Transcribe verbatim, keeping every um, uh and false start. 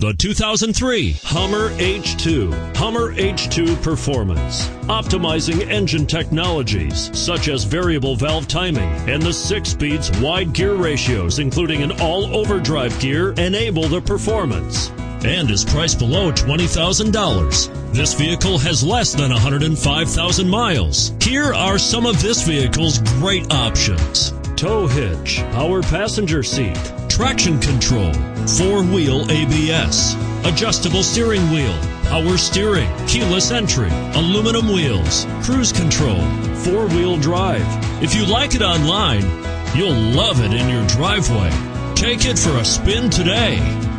The two thousand three Hummer H two. Hummer H two Performance. Optimizing engine technologies such as variable valve timing and the six speeds wide gear ratios, including an all-overdrive gear, enable the performance. And is priced below twenty thousand dollars. This vehicle has less than one hundred five thousand miles. Here are some of this vehicle's great options: tow hitch, power passenger seat, traction control, four-wheel A B S, adjustable steering wheel, power steering, keyless entry, aluminum wheels, cruise control, four-wheel drive. If you like it online, you'll love it in your driveway. Take it for a spin today.